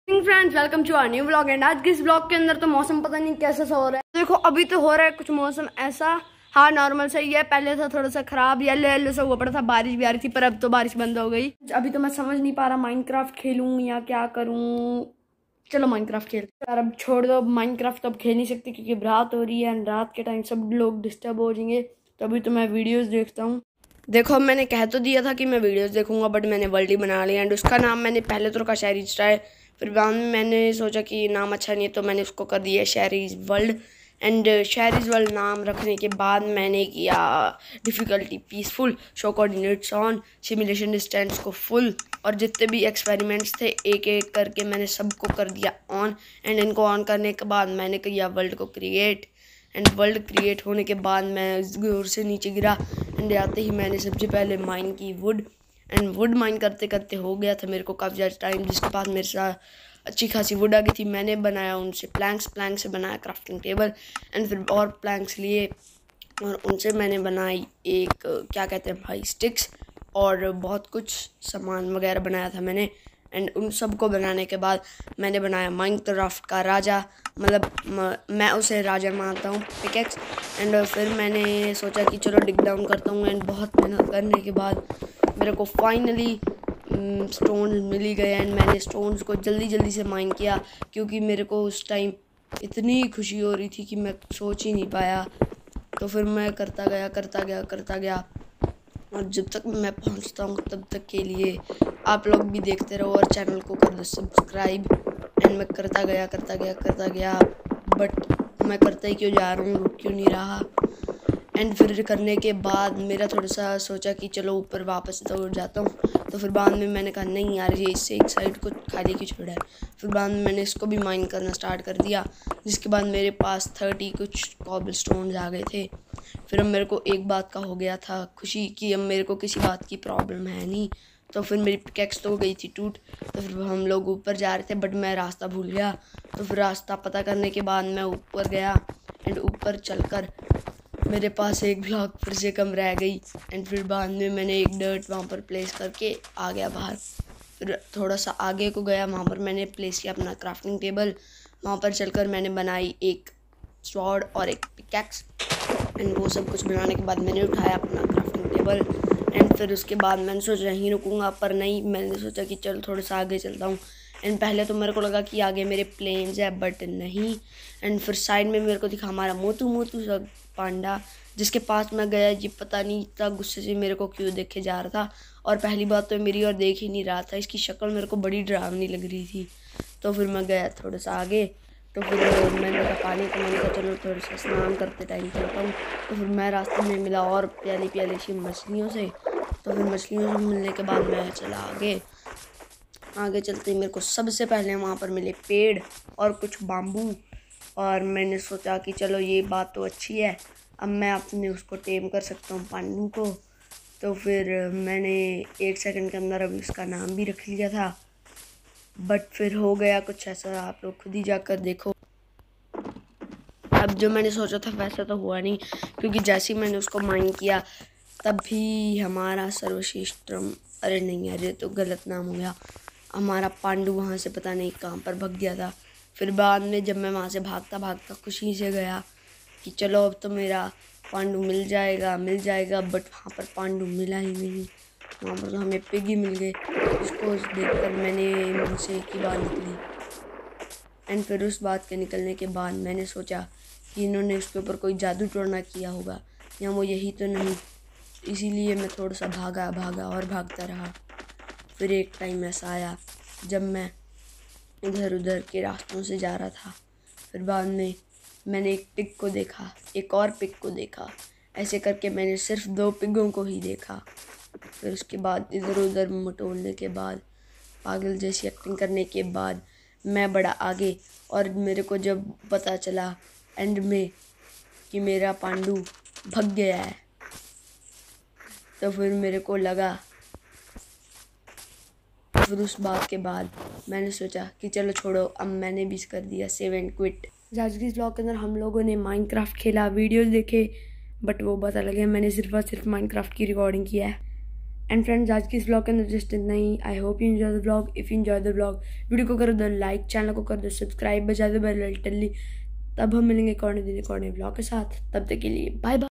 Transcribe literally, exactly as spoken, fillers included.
Friends welcome to our new vlog. And आज के इस व्लॉग के अंदर तो मौसम पता नहीं कैसा सा हो रहा है। देखो अभी तो हो रहा है कुछ मौसम ऐसा, हाँ नॉर्मल सही है। पहले था थोड़ा सा खराब, येलो येलो सा हुआ पड़ा था, बारिश भी आ रही थी, पर अब तो बारिश बंद हो गई। अभी तो मैं समझ नहीं पा रहा माइनक्राफ्ट खेलूं या क्या करूं। चलो माइनक्राफ्ट खेल यार, अब छोड़ दो माइनक्राफ्ट, तो अब खेल नहीं सकती क्योंकि रात हो रही है एंड रात के टाइम सब लोग डिस्टर्ब हो जाएंगे। तो अभी तो मैं वीडियोस देखता हूँ। देखो मैंने कह तो दिया था कि मैं वीडियोस देखूंगा, बट मैंने वर्ल्ड ही बना लिया। एंड उसका नाम मैंने पहले तो रखा शहरीज ट्राई, फिर बाद में मैंने सोचा कि नाम अच्छा नहीं है तो मैंने उसको कर दिया शहरीज वर्ल्ड। एंड शहरीज वर्ल्ड नाम रखने के बाद मैंने किया difficulty peaceful, show coordinates on, simulation distance को फुल, और जितने भी एक्सपेरिमेंट्स थे एक एक करके मैंने सबको कर दिया ऑन। एंड इनको ऑन करने के बाद मैंने किया वर्ल्ड को क्रिएट। एंड वर्ल्ड क्रिएट होने के बाद मैं जोर से नीचे गिरा एंड आते ही मैंने सबसे पहले माइन की वुड। एंड वुड माइन करते करते हो गया था मेरे को काफ़ी ज़्यादा टाइम, जिसके बाद मेरे साथ अच्छी खासी वुड आ गई थी। मैंने बनाया उनसे प्लैंक्स, प्लैंक से बनाया क्राफ्टिंग टेबल। एंड फिर और प्लैंक्स लिए और उनसे मैंने बनाई एक क्या कहते हैं भाई स्टिक्स, और बहुत कुछ सामान वगैरह बनाया था मैंने। एंड उन सब को बनाने के बाद मैंने बनाया माइनक्राफ्ट का राजा, मतलब मैं उसे राजा मानता हूँ, पिकेक्स। एंड फिर मैंने सोचा कि चलो डिग डाउन करता हूँ। एंड बहुत मेहनत करने के बाद मेरे को फाइनली स्टोन्स मिल ही गए। एंड मैंने स्टोन्स को जल्दी जल्दी से माइन किया क्योंकि मेरे को उस टाइम इतनी खुशी हो रही थी कि मैं सोच ही नहीं पाया। तो फिर मैं करता गया करता गया करता गया और जब तक मैं पहुंचता हूं तब तक के लिए आप लोग भी देखते रहो और चैनल को कर दो सब्सक्राइब। एंड मैं करता गया करता गया करता गया बट मैं करता ही क्यों जा रहा हूँ, रुक क्यों नहीं रहा। एंड फिर करने के बाद मेरा थोड़ा सा सोचा कि चलो ऊपर वापस तो जाता हूँ। तो फिर बाद में मैंने कहा नहीं यार ये इससे एक साइड को खाली क्यों छोड़ा है। फिर बाद में मैंने इसको भी माइन करना स्टार्ट कर दिया, जिसके बाद मेरे पास थर्टी कुछ कॉबल स्टोन्स आ गए थे। फिर अब मेरे को एक बात का हो गया था खुशी कि अब मेरे को किसी बात की प्रॉब्लम है नहीं। तो फिर मेरी पिकैक्स तो हो गई थी टूट। तो फिर हम लोग ऊपर जा रहे थे बट मैं रास्ता भूल गया। तो फिर रास्ता पता करने के बाद मैं ऊपर गया एंड ऊपर चलकर मेरे पास एक ब्लॉक फिर से कम रह गई। एंड फिर बाद में मैंने एक डर्ट वहाँ पर प्लेस करके आ गया बाहर। फिर थोड़ा सा आगे को गया, वहाँ पर मैंने प्लेस किया अपना क्राफ्टिंग टेबल। वहाँ पर चलकर मैंने बनाई एक स्वॉर्ड और एक पिकैक्स। एंड वो सब कुछ बनाने के बाद मैंने उठाया अपना क्राफ्टिंग टेबल। एंड फिर उसके बाद मैंने सोचा यहीं रुकूंगा, पर नहीं, मैंने सोचा कि चल थोड़ा सा आगे चलता हूँ। एंड पहले तो मेरे को लगा कि आगे मेरे प्लेन्स है बट नहीं। एंड फिर साइड में मेरे को दिखा हमारा मोटू मोटू सा पांडा, जिसके पास मैं गया ये पता नहीं इतना गुस्से से मेरे को क्यों देखे जा रहा था। और पहली बात तो मेरी और देख ही नहीं रहा था, इसकी शक्ल मेरे को बड़ी डरावनी लग रही थी। तो फिर मैं गया थोड़ा सा आगे। तो फिर मैंने कहा पानी को, मैंने कहा चलो थोड़ा सा स्नान करते टाइम चलता हूँ। तो फिर मैं रास्ते में मिला और प्याली प्याली सी मछलियों से। तो फिर मछलियों से मिलने के बाद मैं चला आगे। आगे चलते ही मेरे को सबसे पहले वहाँ पर मिले पेड़ और कुछ बाम्बू। और मैंने सोचा कि चलो ये बात तो अच्छी है, अब मैं अपने उसको टेम कर सकता हूँ पांडू को। तो फिर मैंने एक सेकंड के अंदर अभी उसका नाम भी रख लिया था। बट फिर हो गया कुछ ऐसा, आप लोग खुद ही जाकर देखो। अब जो मैंने सोचा था वैसा तो हुआ नहीं, क्योंकि जैसे ही मैंने उसको माइन किया तभी हमारा सर्वश्रेष्ठम, अरे नहीं यार ये तो गलत नाम हो गया, हमारा पांडू वहाँ से पता नहीं कहाँ पर भाग गया था। फिर बाद में जब मैं वहाँ से भागता भागता खुशी से गया कि चलो अब तो मेरा पांडू मिल जाएगा मिल जाएगा बट वहाँ पर पांडू मिला ही नहीं। वहाँ पर तो हमें पिग ही मिल गए। उसको देखकर मैंने मुझसे एक ही बात निकली। एंड फिर उस बात के निकलने के बाद मैंने सोचा कि इन्होंने उसके ऊपर कोई जादू टोना किया होगा या वो यही तो नहीं। इसीलिए मैं थोड़ा सा भागा भागा और भागता रहा। फिर एक टाइम ऐसा आया जब मैं इधर उधर के रास्तों से जा रहा था। फिर बाद में मैंने एक पिग को देखा, एक और पिग को देखा, ऐसे करके मैंने सिर्फ दो पिगों को ही देखा। फिर उसके बाद इधर उधर मटोलने के बाद, पागल जैसी एक्टिंग करने के बाद मैं बड़ा आगे। और मेरे को जब पता चला एंड में कि मेरा पांडू भाग गया है, तो फिर मेरे को लगा, फिर उस बात के बाद मैंने सोचा कि चलो छोड़ो, अब मैंने भी कर दिया सेव एंड क्विट। आज के इस ब्लॉग के अंदर हम लोगों ने माइनक्राफ्ट खेला, वीडियोस देखे, बट वो पता लगे मैंने सिर्फ और सिर्फ माइनक्राफ्ट की रिकॉर्डिंग किया है। एंड फ्रेंड्स आज की इस ब्लॉग के अंदर जस्ट इतना ही। I hope you enjoy the blog. If you enjoy the blog, video को कर दो लाइक, चैनल को कर दो सब्सक्राइब, बजा दो बेल टल्ली। तब हम मिलेंगे कॉर्नर दिन कॉर्नर ब्लॉग के साथ। तब तक के लिए बाय बाय।